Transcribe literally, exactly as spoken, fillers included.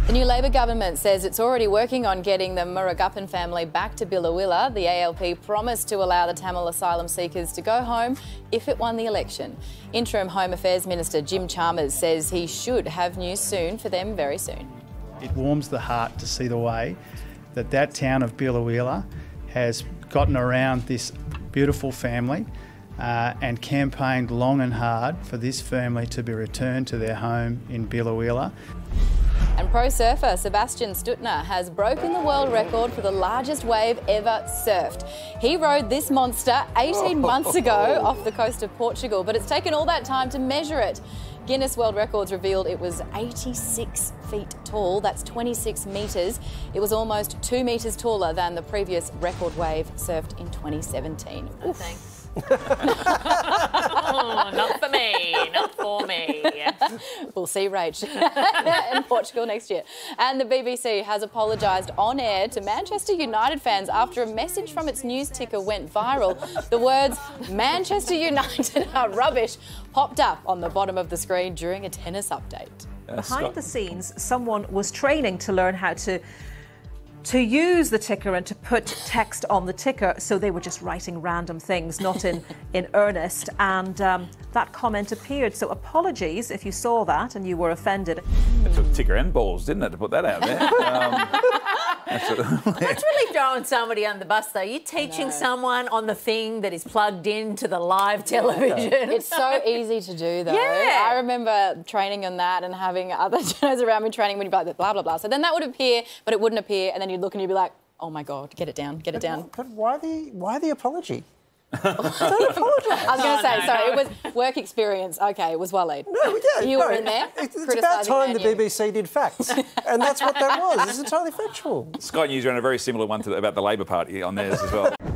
The new Labor government says it's already working on getting the Murugappan family back to Biloela. The A L P promised to allow the Tamil asylum seekers to go home if it won the election. Interim Home Affairs Minister Jim Chalmers says he should have news soon for them very soon. It warms the heart to see the way that that town of Biloela has gotten around this beautiful family uh, and campaigned long and hard for this family to be returned to their home in Biloela. And pro surfer Sebastian Stutner has broken the world record for the largest wave ever surfed. He rode this monster eighteen months ago off the coast of Portugal, but it's taken all that time to measure it. Guinness World Records revealed it was eighty-six feet tall, that's twenty-six metres. It was almost two metres taller than the previous record wave surfed in twenty seventeen. No, thanks. Oh, not for me, not for me. We'll see Rach in Portugal next year. And the B B C has apologised on air to Manchester United fans after a message from its news ticker went viral. The words "Manchester United are rubbish" popped up on the bottom of the screen during a tennis update. Uh, Behind the scenes, someone was training to learn how to to use the ticker and to put text on the ticker, so they were just writing random things, not in, in earnest, and um, that comment appeared. So apologies if you saw that and you were offended. It took ticker and balls, didn't it, to put that out there? Um, that's, that's really throwing somebody on the bus, though. You're teaching someone on the thing that is plugged into the live television. It's so easy to do, though. Yeah. I remember training on that and having other journalists around me training when you'd be like, blah, blah, blah. So then that would appear, but it wouldn't appear, and then you'd look and you'd be like, oh my God, get it down, get it but, down. But why the why the apology? Don't apologise. I was going to say, no, sorry, no. it was work experience. Okay, it was Waleed. No, yeah, you no, were in there. It's, it's about time the B B C did facts, and that's what that was. It's entirely factual. Sky News ran a very similar one to the, about the Labor Party on theirs as well.